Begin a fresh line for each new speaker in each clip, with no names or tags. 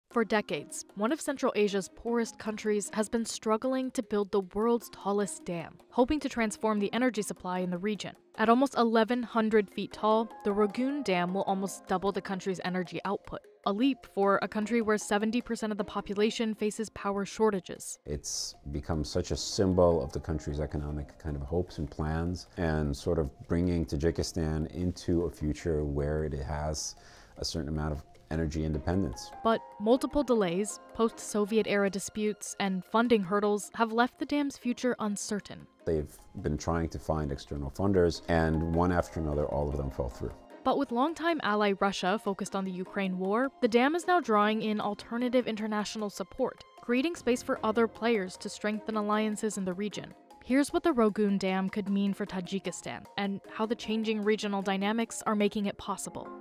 For decades, one of Central Asia's poorest countries has been struggling to build the world's tallest dam, hoping to transform the energy supply in the region. At almost 1,100 feet tall, the Rogun Dam will almost double the country's energy output, a leap for a country where 70% of the population faces power shortages.
It's become such a symbol of the country's economic kind of hopes and plans, and sort of bringing Tajikistan into a future where it has a certain amount of energy independence.
But multiple delays, post-Soviet-era disputes, and funding hurdles have left the dam's future uncertain.
They've been trying to find external funders, and one after another, all of them fell through.
But with longtime ally Russia focused on the Ukraine war, the dam is now drawing in alternative international support, creating space for other players to strengthen alliances in the region. Here's what the Rogun Dam could mean for Tajikistan, and how the changing regional dynamics are making it possible.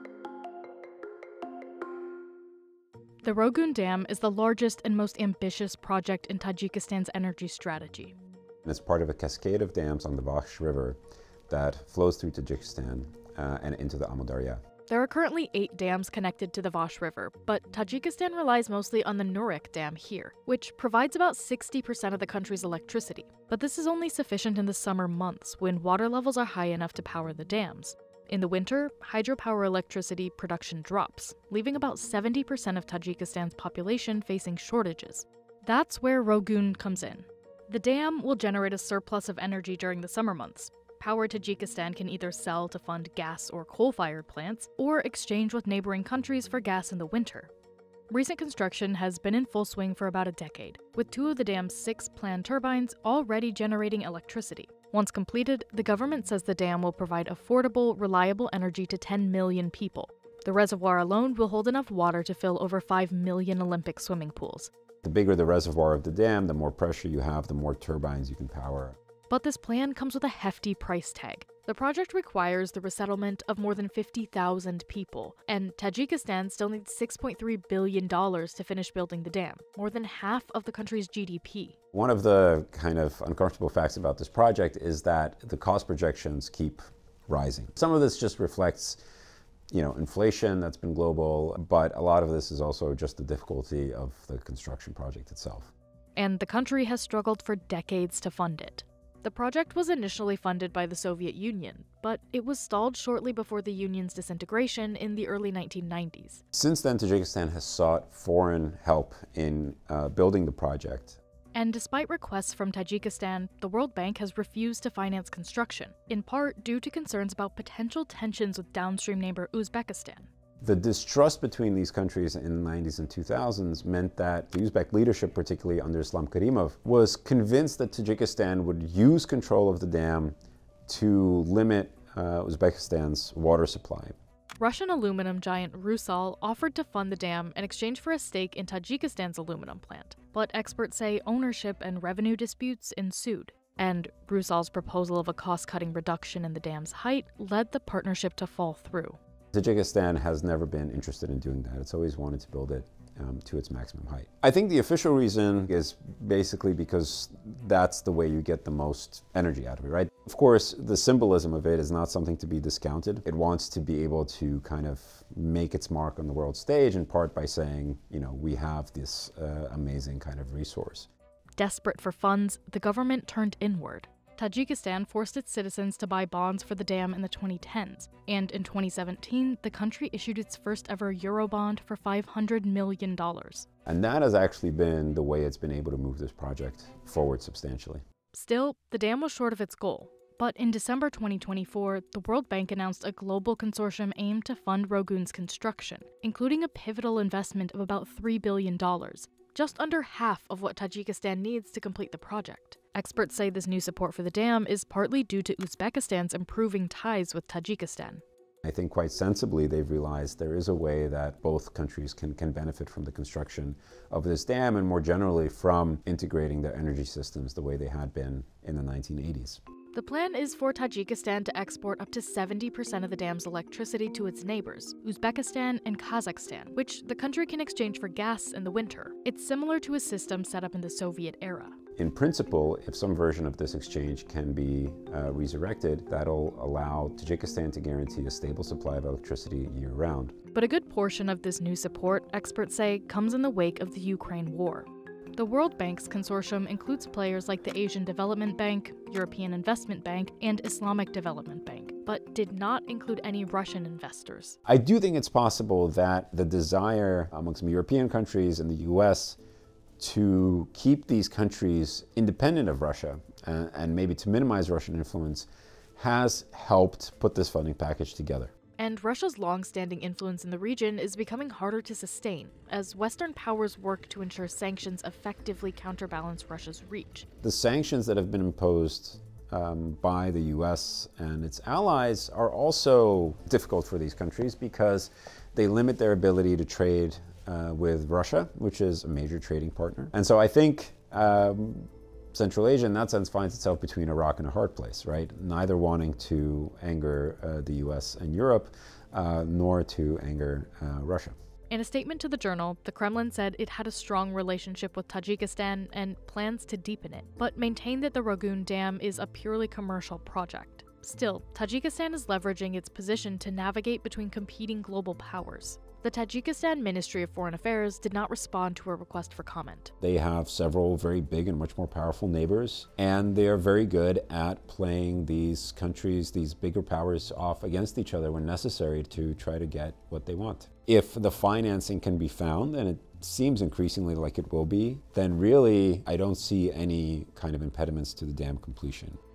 The Rogun Dam is the largest and most ambitious project in Tajikistan's energy strategy.
It's part of a cascade of dams on the Vakhsh River that flows through Tajikistan and into the Amudarya.
There are currently 8 dams connected to the Vakhsh River, but Tajikistan relies mostly on the Nurik Dam here, which provides about 60% of the country's electricity. But this is only sufficient in the summer months, when water levels are high enough to power the dams. In the winter, hydropower electricity production drops, leaving about 70% of Tajikistan's population facing shortages. That's where Rogun comes in. The dam will generate a surplus of energy during the summer months. Power Tajikistan can either sell to fund gas or coal-fired plants, or exchange with neighboring countries for gas in the winter. Recent construction has been in full swing for about a decade, with 2 of the dam's 6 planned turbines already generating electricity. Once completed, the government says the dam will provide affordable, reliable energy to 10 million people. The reservoir alone will hold enough water to fill over 5 million Olympic swimming pools.
The bigger the reservoir of the dam, the more pressure you have, the more turbines you can power.
But this plan comes with a hefty price tag. The project requires the resettlement of more than 50,000 people, and Tajikistan still needs $6.3 billion to finish building the dam, more than half of the country's GDP.
One of the kind of uncomfortable facts about this project is that the cost projections keep rising. Some of this just reflects, inflation that's been global, but a lot of this is also just the difficulty of the construction project itself.
And the country has struggled for decades to fund it. The project was initially funded by the Soviet Union, but it was stalled shortly before the Union's disintegration in the early 1990s.
Since then, Tajikistan has sought foreign help in building the project.
And despite requests from Tajikistan, the World Bank has refused to finance construction, in part due to concerns about potential tensions with downstream neighbor Uzbekistan.
The distrust between these countries in the 90s and 2000s meant that the Uzbek leadership, particularly under Islam Karimov, was convinced that Tajikistan would use control of the dam to limit Uzbekistan's water supply.
Russian aluminum giant Rusal offered to fund the dam in exchange for a stake in Tajikistan's aluminum plant, but experts say ownership and revenue disputes ensued. And Rusal's proposal of a cost-cutting reduction in the dam's height led the partnership to fall through.
Tajikistan has never been interested in doing that. It's always wanted to build it to its maximum height. I think the official reason is basically because that's the way you get the most energy out of it, right? Of course, the symbolism of it is not something to be discounted. It wants to be able to kind of make its mark on the world stage, in part by saying, we have this amazing kind of resource.
Desperate for funds, the government turned inward. Tajikistan forced its citizens to buy bonds for the dam in the 2010s, and in 2017, the country issued its first ever Eurobond for $500 million.
And that has actually been the way it's been able to move this project forward substantially.
Still, the dam was short of its goal. But in December 2024, the World Bank announced a global consortium aimed to fund Rogun's construction, including a pivotal investment of about $3 billion, just under half of what Tajikistan needs to complete the project. Experts say this new support for the dam is partly due to Uzbekistan's improving ties with Tajikistan.
I think quite sensibly they've realized there is a way that both countries can benefit from the construction of this dam, and more generally from integrating their energy systems the way they had been in the 1980s.
The plan is for Tajikistan to export up to 70% of the dam's electricity to its neighbors, Uzbekistan and Kazakhstan, which the country can exchange for gas in the winter. It's similar to a system set up in the Soviet era.
in principle, if some version of this exchange can be resurrected, that'll allow Tajikistan to guarantee a stable supply of electricity year-round.
But a good portion of this new support, experts say, comes in the wake of the Ukraine war. The World Bank's consortium includes players like the Asian Development Bank, European Investment Bank, and Islamic Development Bank, but did not include any Russian investors.
I do think it's possible that the desire among some European countries and the US to keep these countries independent of Russia and maybe to minimize Russian influence has helped put this funding package together.
And Russia's long-standing influence in the region is becoming harder to sustain as Western powers work to ensure sanctions effectively counterbalance Russia's reach.
The sanctions that have been imposed by the US and its allies are also difficult for these countries because they limit their ability to trade with Russia, which is a major trading partner. And so I think Central Asia, in that sense, finds itself between a rock and a hard place, right? Neither wanting to anger the US and Europe, nor to anger Russia.
In a statement to the Journal, the Kremlin said it had a strong relationship with Tajikistan and plans to deepen it, but maintained that the Rogun Dam is a purely commercial project. Still, Tajikistan is leveraging its position to navigate between competing global powers. The Tajikistan Ministry of Foreign Affairs did not respond to a request for comment.
They have several very big and much more powerful neighbors, and they are very good at playing these countries, these bigger powers, off against each other when necessary to try to get what they want. If the financing can be found, and it seems increasingly like it will be, then really I don't see any kind of impediments to the dam completion.